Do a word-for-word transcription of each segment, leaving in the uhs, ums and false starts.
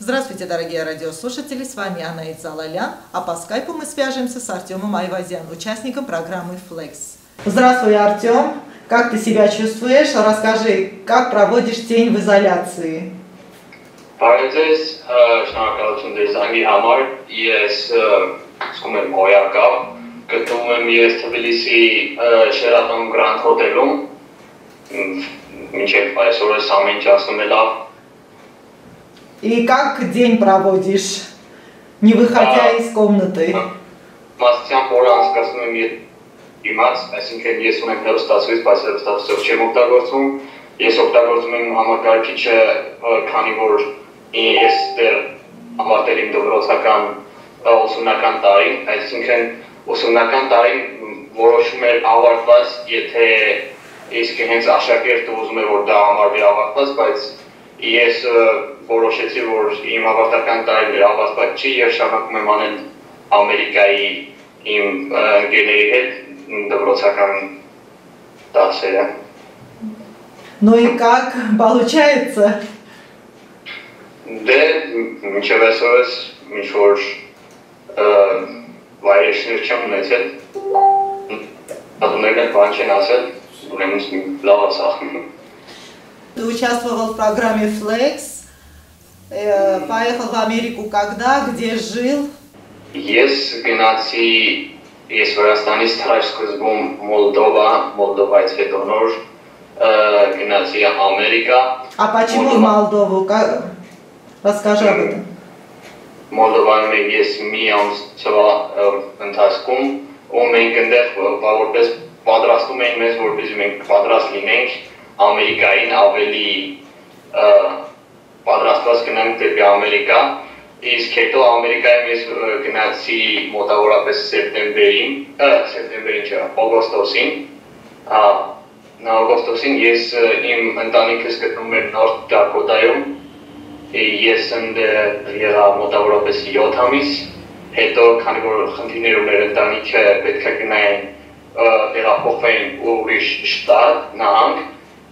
Здравствуйте, дорогие радиослушатели, с вами Анна Ицалалян, а по скайпу мы свяжемся с Артемом Айвазян, участником программы Flex. Здравствуй, Артем, как ты себя чувствуешь? Расскажи, как проводишь день в изоляции? Բարեձեզ, շնորհակալություն ձեզ զանգի համար, ես զգում եմ հոյակապ, գտնվում եմ ես Թբիլիսի Sheraton Grand Hotel-ում, մինչև այսօրս ամեն ինչ անցնում է լավ։ И как день проводишь, не выходя из комнаты? Մասցիան որ անցկացնում եմ իմաց, այսինքն ես ունեմ հեռուստացույց, բայց հեռուստացույցով չեմ օգտագործում, ես օգտագործում եմ համակարգիչը, քանի որ ես դեռ ավարտել եմ դպրոցական ուսումնական տարին, այսինքն ուսումնական տարին որոշում էր ավարտված, եթե իսկ հենց աշակերտը ուզում է որ դա համարվի ավարտված, բայց ես որոշեցի, որ իմ ավարտական տարին ավարտված չի եւ շարունակում եմ անել Ամերիկայի իմ ընկերների հետ դպրոցական դասերը։ Ну и как получается? Դե մինչև այսօրս ինչ-որ վայրեջներ չեմ ունեցել, պատումներն էլ բան չեն ասել, ուրեմն լավ ասա։ Ты участвовал в программе Flex, поехал в Америку когда, где жил? Ես գնացի, ես Վրաստանից թռիչքզբում Մոլդովա, Մոլդովայից հետո նոր գնացի Ամերիկա։ А почему в Молдову? Расскажи об этом. Մոլդովայում ես մի ամսվա ընթացքում, ու մենք այնտեղ որպես պատրաստում էինք մեզ, որպեսզի մենք պատրաստ լինենք Ամերիկային ավելի պատրաստված գնանք դեպի Ամերիկա, իսկ հետո Ամերիկայում ես գնացի մոտավորապես սեպտեմբերին, սեպտեմբերին չէ, օգոստոսին, նա օգոստոսին ես իմ ընտանիքս գտնվում էր Նորթ Դակոտայում, ես ընդեղ եղա մոտավորապես յոթ ամիս, հետո քանի որ խնդիրներ ուներ ընտանիքը պետք է գնային տեղափոխվեին ուրիշ շտատ, նահանգ,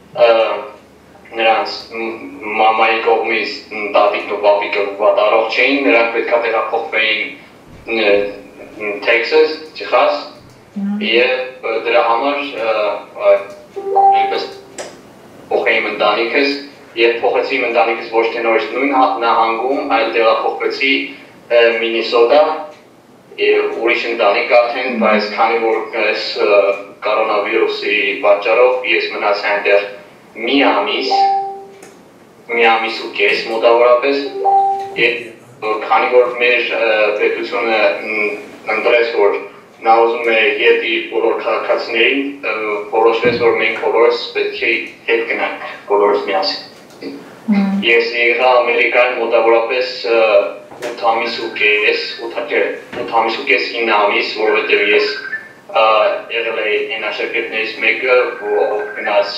նրանց մամայի կողմից տատիկն ու պապիկը վատառող չէին, նրանք պետք է տեղափոխվեին Թեքսաս, Տեխաս, եւ դրա համար նույնպես փոխեի իմ ընտանիքս, եւ փոխեցի իմ ընտանիքս ոչ թե նորից նույն նահանգում, այլ տեղափոխվեցի Մինիսոտա, ուրիշ ընտանիք արդեն, բայց քանի որ այս կորոնավիրուսի պատճառով ես մնացի այնտեղ մի ամիս, մի ամիս ու կես մոտավորապես, եւ քանի որ մեր պետությունը ընտրեց, որ նա ուզում է հետ իր բոլոր քաղաքացիներին, որոշվեց, որ մենք բոլորս պետք է հետ գնանք, բոլորս միասին։ Ես եղա Ամերիկայում մոտավորապես ութ ամիս ու կես, ութ ամիս ու կես ինը ամիս, որովհետև ես եղել էի այն աշակերտներից մեկը, ով գնաց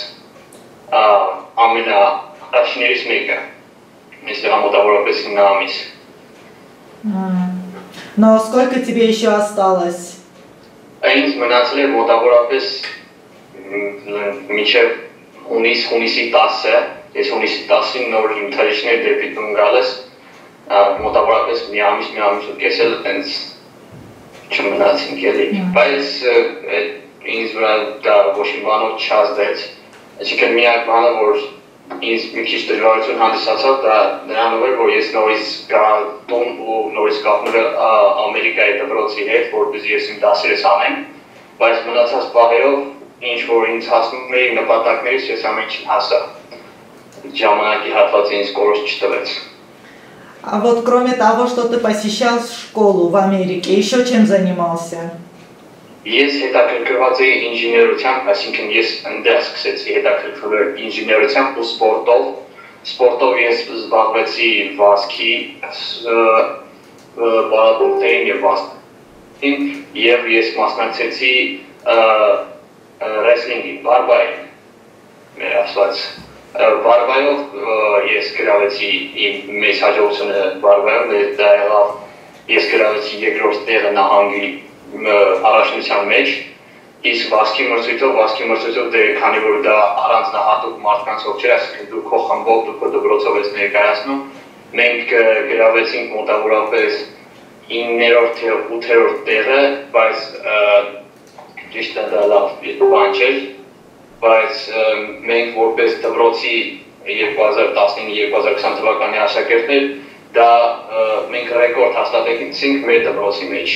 ամենաառաջիններից մեկը, ես եղա մոտավորապես ինը ամիս։ Но сколько тебе еще осталось? Այնց մնացել է մոտավորապես մինչև հունիս, հունիսի տասը, ես հունիսի տասին նոր իմ թռիչքներ դեպի տուն գալիս, մոտավորապես մի ամիս, մի ամիս ու կես էլ այդպես չմնացինք էլի, բայց ինձ վրա դա ոչ մի բանով չազդեց, այսինքն միակ բանը, որ ինձ մի քիչ դժվարություն հանդիսացավ, դա նրանով էր, որ ես նորից գա տուն ու նորից կապնվել Ամերիկայի դպրոցի հետ, որպեսզի ես իմ դասերս անեմ, բայց մնացած պահերով, ինչ որ ինձ հասնում էի նպատակներից, ես ամեն ինչ հասա, ժամանակի հատվածը ինձ կորոշ չտվեց։ А вот кроме того, что ты посещал школу в Америке, еще чем занимался? Ես հետաքրքրված էի ինժեներությամբ, այսինքն ես այնտեղ սկսեցի հետաքրքրվել ինժեներությամբ ու սպորտով, սպորտով ես զբաղվեցի վազքի, պարադոկտերին եւ վազքին, եւ ես մասնակցեցի ռեսլինգի, բարբային, մեր ասված, բարբայով ես գրավեցի իմ մեծ հաջողությունը բարբայում, դա եղավ, ես գրավեցի երկրորդ տեղը նահանգի առաջնության մեջ, իսկ վազքի մրցույթով, վազքի մրցույթով դե քանի որ դա առանձնահատուկ մարդկանց ով չէր, այսինքն դու քո խմբով, դու քո դպրոցով ես ներկայացնում, մենք գրավեցինք մոտավորապես իններորդ և ութերորդ տեղը, բայց ճիշտ է դա լավ բան չէր, բայց մենք որպես դպրոցի երկու հազար տասնինը երկու հազար քսան թվականի աշակերտներ, դա մենք ռեկորդ հաստատեցինք մեր դպրոցի մեջ։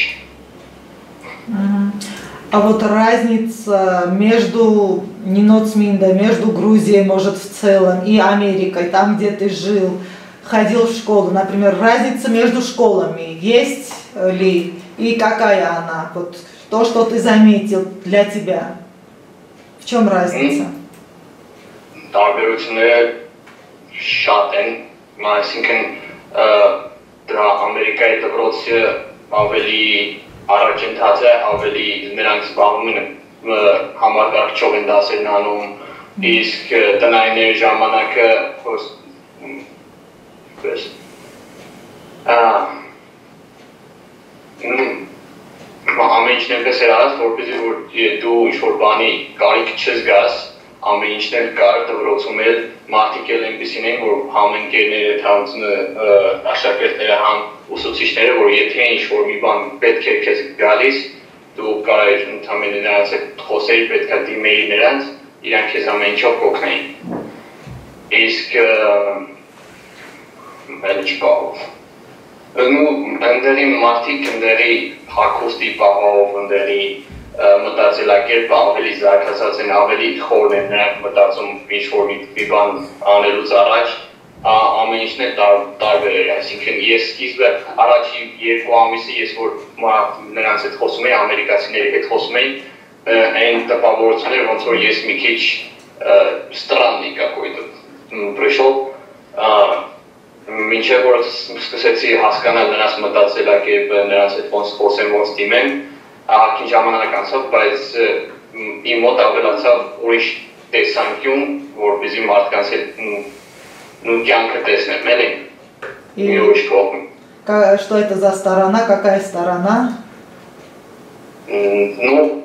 А вот разница между Ниноцминдо, между Грузией, может, в целом, и Америкой, там, где ты жил, ходил в школу, например, разница между школами есть ли и какая она? Вот то, что ты заметил для тебя. В чем разница? Տարբերությունները շատ են, այսինքն դրա Ամերիկայի դպրոցը ավելի առաջընթաց է, ավելի նրանք զբաղվում են համակարգչով են դասերն անում, իսկ տնայինների ժամանակը ամեն ինչն այնպես էր արած, որպեսզի որ դու ինչ-որ բանի կարիք չզգաս, ամեն ինչն էլ կար դպրոցում էլ մարդիկ էլ այնպիսին են, որ համ ընկերները, համ աշակերտները, համ ուսուցիչները, որ եթե ինչ-որ մի բան պետք է քեզ գալիս, դու կարայր ընդամենը նրանց հետ խոսեիր, պետք է դիմեիր նրանց, իրանք քեզ ամեն ինչով կօգնեին։ Իսկ այլ չպահով։ Ընդերի մարդիկ, ընդերի հագուստի պահով, ընդերի մտածելակերպը ավելի զարգացած են, ավելի խորն են նրանք մտածում ինչ-որ մի բան անելուց առաջ, ամեն ինչն է տարբեր էր, այսինքն ես սկիզբը առաջի երկու ամիսը ես որ նրանց հետ խոսում էի, ամերիկացիների հետ խոսում էի, այն տպավորությունները ոնց որ ես մի քիչ странный какой-то пришел, մինչև որ սկսեցի հասկանալ նրանց մտածելակերպը, նրանց հետ ոնց խոսեմ, ոնց դիմեմ, ահագին ժամանակ անցավ, բայց իմ մոտ ավելացավ ուրիշ տեսանկյուն, որպեսզի մարդկանց հետ ну кянка տեսնեմ, էլի։ Մի ուրիշ կողմ։ Что это за сторона, какая сторона? Ну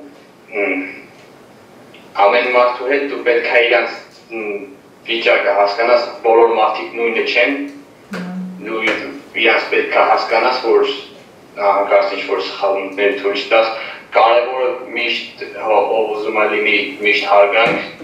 ամեն մարդու հետ դու պետք է իրանց վիճակը հասկանաս, բոլոր մարդիկ նույնը չեն, դու իրանց պետք է հասկանաս, որ հանկարծ ինչ-որ սխալներ թույլ չտաս, կարևորը միշտ ով ուզում է լինի միշտ հարգանք,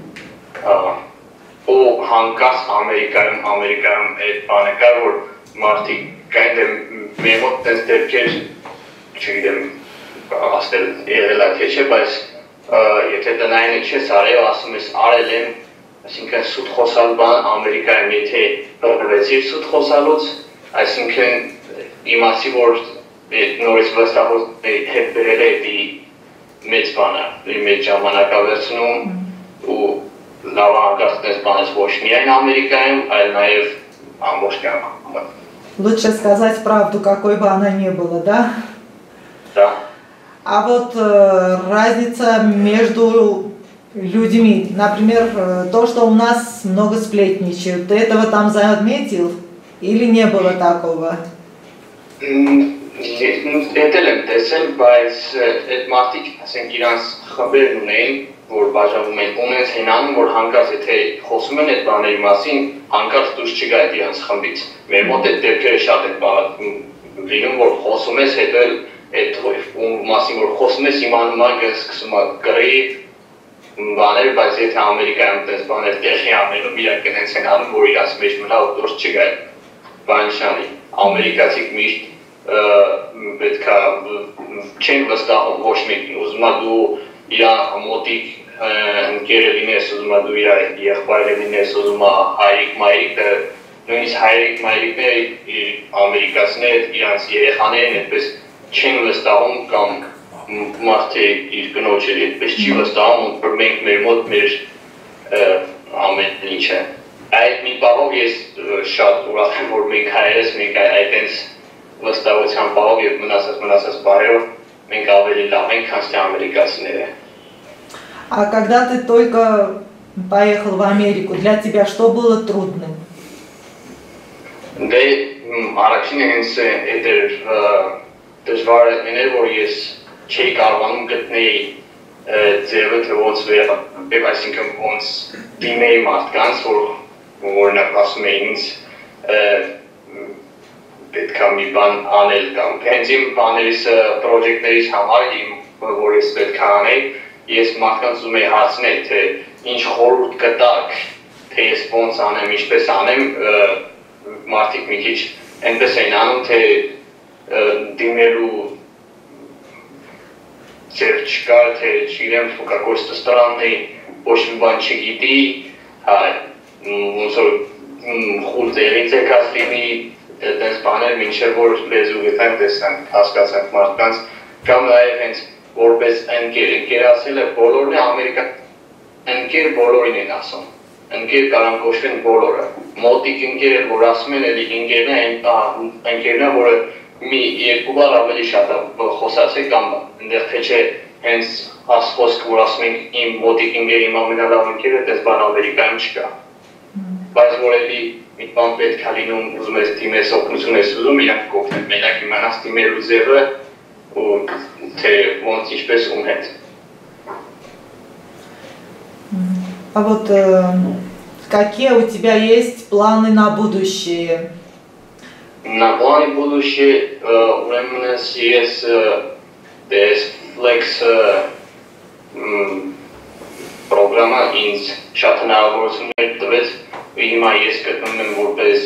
ու հանկարծ Ամերիկայում, Ամերիկայում այդ բանը կար, որ մարդիկ կային դեմ մեր մոտ տենց դեպքեր, չգիտեմ, ասել եղել է թե չէ, բայց եթե տնայինը չես արել, ասում ես արել եմ, այսինքն սուտ խոսալ բան Ամերիկայում, եթե բռնվեցիր սուտ խոսալուց, այսինքն իմացի, որ նորից վստահոց հետ բերել է դի մեծ բանը, մեծ ժամանակ ավերցնում ու լավ հանկարծ տես բանես ոչ միայն Ամերիկայում, այլ նաև ամբողջ կյանքում։ Лучше сказать правду, какой бы она ни была, да? Да. А вот э, разница между людьми, например, то, что у нас много сплетничают, ты этого там заметил или не было такого? Էդել եմ տեսել, բայց այդ մարդիկ, ասենք իրանց խմբերն ունեին, որ բաժանվում են, ունենց են անում, որ հանկարծ եթե խոսում են այդ բաների մասին, հանկարծ դուրս չգա այդ իրանց խմբից։ Մեր մոտ այդ դեպքերը շատ են լինում, որ խոսում ես, հետո այդ մասին, որ խոսում ես, իմանում ա սկսում ա կռի բաներ, բայց եթե Ամերիկայում տես բաներ տեղի ամենում, իրանք կնենց են անում, որ իրանց մեջ մնա ու դուրս չգա բանշանի։ Ամերիկացիք միշտ պետք է չեն վստահում ոչ մեկին, ուզում ա դու իրա մոտիկ ընկերը լինես, ուզում ա դու իրա եղբայրը լինես, ուզում ա հայրիկ մայրիկը, նույնիսկ հայրիկ մայրիկները ամերիկացիները իրանց երեխաներն այդպես չեն վստահում կամ մարդը իր կնոջը այդպես չի վստահում, որ մենք մեր մոտ մեր ամեն ինչը։ Այդ մի բաղով ես շատ ուրախ եմ, որ մենք հայերս մենք այդենց վստահության բաղով և մնացած մնացած բարերով մենք ավելի լավ ենք, քան թե ամերիկացիները։ А когда ты только поехал в Америку, для тебя что было трудным? Դե առաջինը հենց այդ էր դժվարը մներ, որ ես չէի կարողանում գտնել ձևը, թե ոնց վերաբերել, այսինքն ոնց դիմեի մարդկանց, որ օրինակ ասում էին ինձ պետք է մի բան անել կամ հենց իմ բաներիս պրոջեկտներից համար իմ որ ես պետք է անեի, ես մարդկանց ուզում եի հարցնել, թե ինչ խորհուրդ կտաք, թե ես ոնց անեմ, ինչպես անեմ, մարդիկ մի քիչ այնպես էին անում, թե դիմելու ձեր չկար, թե չգիտեմ, какой-то странный, ոչ մի բան չգիտի, ոնց որ խուլ տեղից եկած լինի, այդպես բաներ, մինչև որ լեզու գտանք, տեսանք, հասկացանք մարդկանց, կամ նաև հենց որպես ընկեր, ընկեր ասելը բոլորն է Ամերիկա, ընկեր բոլորին են ասում, ընկեր կարան կոչվեն բոլորը, մոտիկ ընկերը, որ ասում են, էլի ընկերն է, ընկերն է, որը մի երկու բար ավելի շատ խոսացեք կամ ընդեղ թե չէ հենց խոսք, որ ասում ենք իմ մոտիկ ընկեր, իմ ամենալավ ընկերը, այդպես բան Ամերիկայում չկա, բայց որ էլի մի բան պետք է լինում, ուզում ես դիմես, օգնություն ես ուզում, իրանք կօգնեն, մենակ իմանաս դիմելու ձևը ու թե ոնց ինչպես ում հետ։ А вот э, какие у тебя есть планы на будущее? На планы будущее у меня есть Flex программа ինձ շատ հնարավորություններ տվեց ու հիմա ես գտնում եմ որպես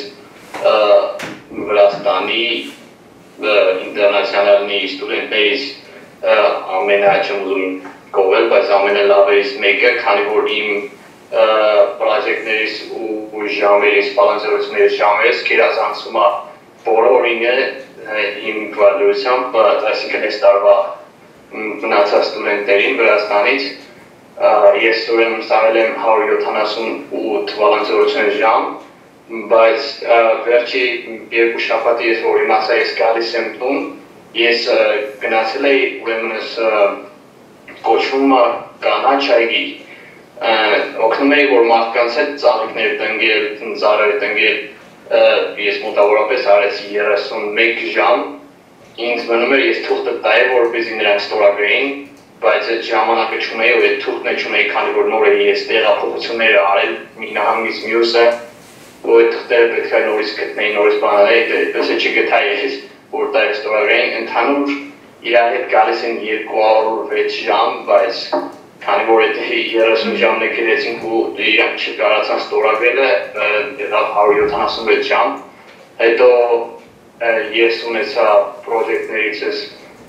Վրաստանի ինտերնացիոնալնի ստուդենտներից ամենաչեմ ուզում կողել, բայց ամենալավերից մեկը, քանի որ իմ պրոջեկտներից ու ժամերից, բալանսերություններից ժամերից գերազանցում է բոլորինը իմ գվարդությամբ, այսինքն այս տարվա մնացած ստուդենտներին Վրաստանից ես ուրեմն ստանալ եմ հարյուր յոթանասունութ բալանսերություն ժամ, բայց վերջի երկու շաբաթի ես որ իմացա ես գալիս եմ տուն, ես գնացել էի ուրեմն կոչվում է կանաչ այգի, օգնում էի որ մարդկանց հետ ծաղիկներ տնկել, ծառեր տնկել, ես մոտավորապես արեցի երեսունմեկ ժամ, ինձ մնում էր ես թուղթը տայի որպեսզի նրանք ստորագրեին, բայց այդ ժամանակը չունեի ու այդ թուղթն էլ չունեի, քանի որ նոր էի ես տեղափոխություններ արել մի նահանգից մյուսը, ու այդ թղթերը պետք է նորից գտնեի, նորից բանալեի, այդպես է չգտա ես, որ տա ես ստորագրեին, ընդհանուր իրար հետ գալիս են երկու հարյուր վեց ժամ, բայց քանի որ այդ երեսուն ժամն է գերեցինք ու իրանք չկարացան ստորագրելը, եղավ հարյուր յոթանասունվեց ժամ, հետո ես ունեցա պրոջեկտներիցս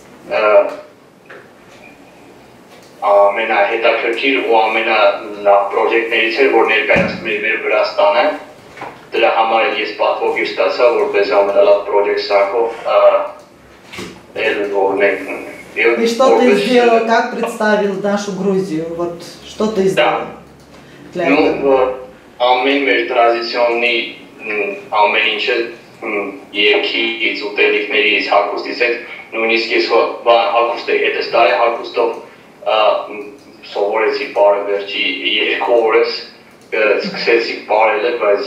ամենահետաքրքիր ու ամենալավ պրոջեկտներից էր, որ ներկայացնում էր մեր Վրաստանը, դրա համար ես պատվոգիր ստացա, որպես ամենալավ պրոջեկտ սարքով И что ты сделал, как представил нашу Грузию? Вот что ты сделал для этого? Ну, ամեն մեր տրադիցիոնի ամեն ինչը երկից ու տելիքներից հագուստից հետ, նույնիսկ ես հագուստ էի հետ, այս տարի հագուստով սովորեցի բարը վերջի երկու օրս սկսեցի բարել է, բայց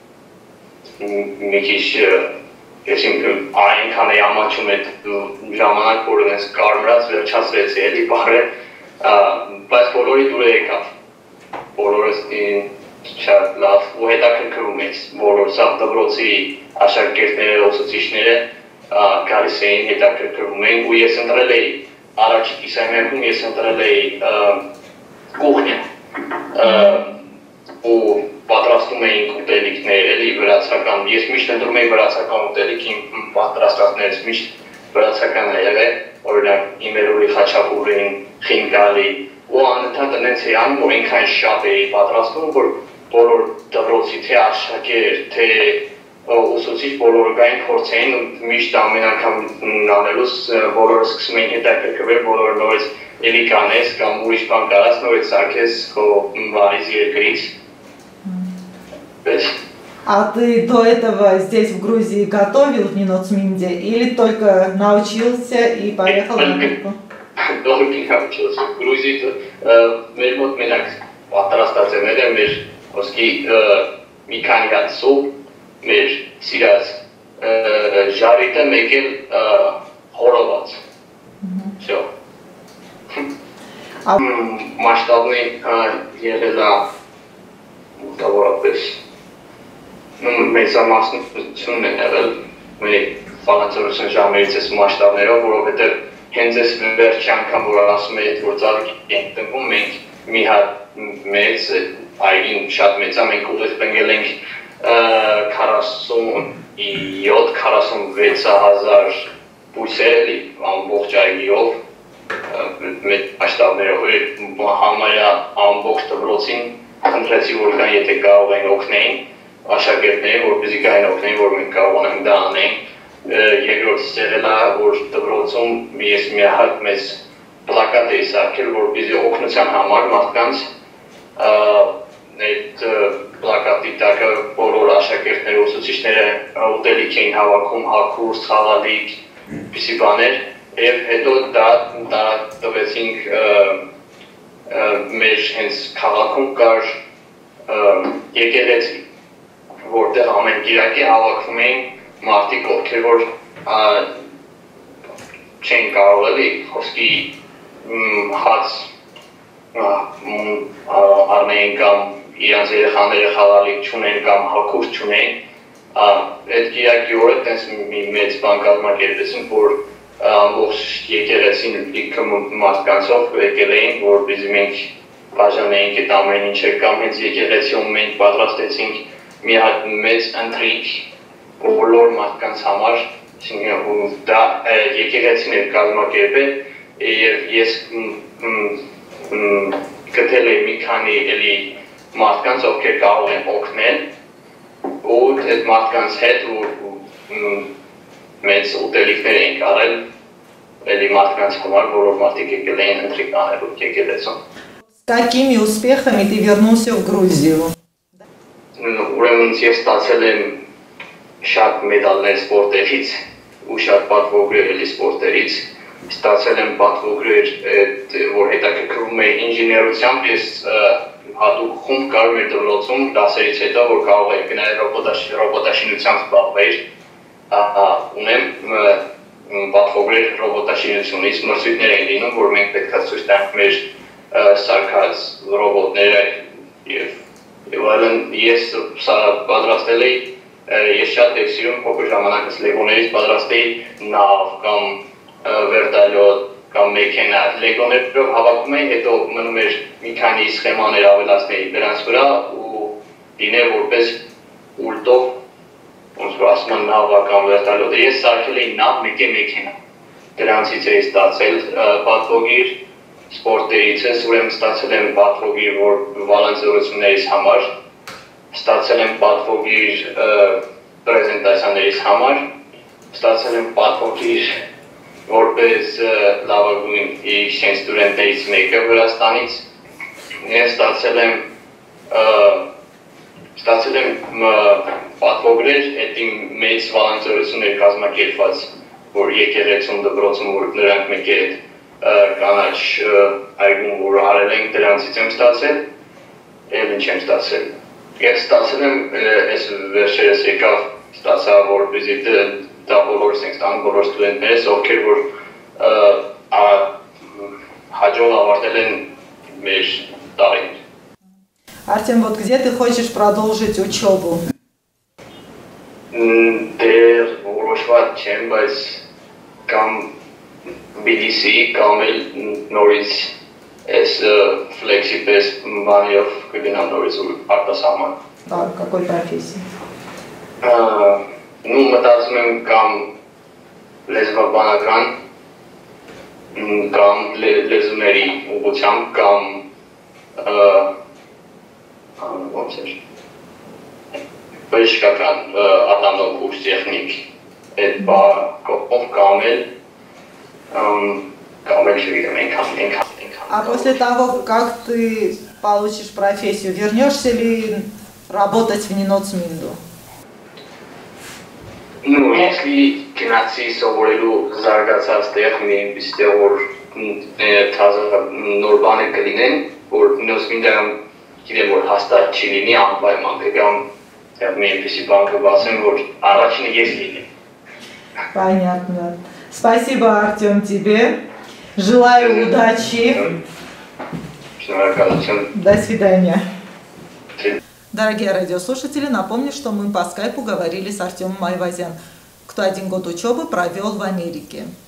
մի քիչ ես այնքան էի ամաչում այդ ժամանակ, որ ես կարմրած վերջացրեցի էլի բարը, բայց բոլորի դուրը եկավ, բոլորս շատ լավ ու հետաքրքրում ես, բոլոր սաղ դպրոցի աշակերտները, ուսուցիչները գալիս էին, հետաքրքրում էին ու ես ընտրել էի առաջ կիսամերքում ես ընտրել էի կուխնյա ու պատրաստում էինք ուտելիքներ, էլի վրացական, ես միշտ ընտրում էի վրացական ուտելիք, իմ պատրաստվածներից միշտ վրացական է եղել, օրինակ իմերուլի խաչապուրին, խինկալի ու անընդհատ ընենց էի անում, որ ինքան շատ էի պատրաստում, որ բոլոր դպրոցի թե աշակերտ, թե ուսուցիչ բոլորը գային փորձեին ու միշտ ամեն անգամ անելուց բոլորը սկսում էին հետաքրքրվել, բոլորը նորից էլի կանես կամ ուրիշ բան կարած նորից սարքես քո վարից երկրից։ А ты до этого здесь в Грузии готовил в Ниноцминде или только научился и поехал на Америку? Только научился. В Грузии մեր մոտ մենակ պատրաստած է մեր մեր ոսկի մի քանի հատ սուպ մեր սիրած ժարիտը մեկ էլ հորոված։ Всё։ Մասշտաբնի եղել է մոտավորապես մեծամասնությունն է եղել մի ֆանատորություն ժամերից էս մասշտաբներով, որովհետև հենց էս վերջի անգամ որ ասում էի, որ ծառիկ ենք տնկում, մենք մի հատ մեծ այգին շատ մեծ է, մենք ուղիղ տնկել ենք քառասունյոթ քառասունվեց հազար բույսեր ամբողջ այգիով, մեծ մասշտաբներով, համարյա ամբողջ դպրոցին խնդրեցի, որ կան, եթե կարող են օգնեին աշակերտներին, որպեսզի գային օգնեին, որ մենք կարողանանք դա անենք։ Երկրորդը եղել է, որ դպրոցում ես մի հատ մեծ պլակատ էի սարքել, որպեսզի օգնության համար մարդկանց այդ պլակատի տակը բոլոր աշակերտները, ուսուցիչները ուտելիք էին հավաքում, հագուստ, խաղալիք, պիսի բաներ, եւ հետո դա տվեցինք մեր հենց քաղաքում կար եկեղեցի, որտեղ ամեն կիրակի հավաքվում էին մարդիկ, ովքեր որ չեն կարող էլի խոսքի հաց առնեին կամ իրանց երեխաները խաղալիք չունեն կամ հագուստ չունեն, այդ կիրակի օրը տենց մի մեծ բան կազմակերպեցին, որ ամբողջ եկեղեցին լիքը մարդկանցով եկել էին, որպեսզի մենք բաժանեինք այդ ամեն ինչը, կամ հենց եկեղեցիում մենք պատրաստեցինք մի հատ մեծ ընթրիք բոլոր մարդկանց համար, դա եկեղեցին էր կազմակերպել, եւ ես գտել էի մի քանի էլի մարդկանց, ովքեր կարող են օգնել, ու այդ մարդկանց հետ մեծ ուտելիքներ էինք արել, էլի մարդկանց համար, որով մարդիկ եկել էին ընթրիք անելու եկեղեցում։ С какими успехами ты вернулся в Грузию? Ուրեմն ես ստացել եմ շատ մեդալներ սպորտերից ու շատ պատվոգրեր էլի սպորտերից, ստացել եմ պատվոգրեր, որ հետաքրքրում է ինժեներությամբ, ես հատուկ խումբ կար մեր դպրոցում դասերից հետո, որ կարող է գնալ ռոբոտաշինությամբ զբաղվել, ունեմ պատվոգրեր ռոբոտաշինությունից, մրցույթներ են լինում, որ մենք պետք է ցույց տանք մեր սարքած ռոբոտները եւ այլն, ես սա պատրաստել էի, ես շատ եմ սիրում փոքր ժամանակս լեգոներից պատրաստեի նավ կամ վերտալյոտ կամ մեքենա, լեգոներով հավաքում էի, հետո մնում էր մի քանի սխեմաներ ավելացնեի դրանց վրա ու լիներ որպես ուլտով, ոնց որ ասում են նավա կամ վերտալյոտը, ես սարքել էի նավ, մեկ է մեքենա, դրանցից էի ստացել պատվոգիր սպորտերից ես, ուրեմն ստացել եմ պատվոգիր, որ վալանցորություններից համար, ստացել եմ պատվոգիր պրեզենտացիաներից համար, ստացել եմ պատվոգիր որպես լավագույն իշխեն ստուդենտներից մեկը Վրաստանից, ես ստացել եմ ստացել եմ պատվոգրեր, այդ իմ մեծ վալանցորություններ կազմակերպված, որ եկեղեցում դպրոցում, որ նրանք մեկ է կանաչ այգում, որ արել ենք, դրանցից եմ ստացել, և ինչ եմ ստացել։ Ես ստացել եմ, ես վերջերս եկավ, ստացա, որպեսզի դա բոլորս ենք ստանում, բոլոր ստուդենտներս, ովքեր որ հաջող ավարտել են մեր տարին։ Артем, вот где ты хочешь продолжить учебу? Դեր որոշված չեմ, բայց կամ Tbilisi, կամ էլ նորից այս ֆլեքսիպես բանիով կգնամ նորից արտասահման։ А какой профессии? Ну, մտածում եմ կամ լեզվաբանական, կամ լեզուների ուղղությամբ, կամ ոնց էր, բժշկական ատամնով կուրս տեխնիկ, այդ կողմով կամ էլ, կամ էլ չգիտեմ, ենքան, ենքան, ենքան։ А после того, как ты получишь профессию, вернешься ли работать в Նինոցմինդու? Ну, если գնացի սովորելու զարգացած տեղ մի այնպես տեղ, որ թազը նոր բաներ կլինեն, որ Նինոցմինդայում գիտեմ, որ հաստատ չի լինի, անպայման կգամ մի այնպեսի բան կբացեմ, որ առաջինը ես լինեմ։ Понятно. Спасибо, Артем, тебе. Желаю удачи. До свидания. Дорогие радиослушатели, напомню, что мы по скайпу говорили с Артемом Айвазян. кто один год учебы провел в Америке.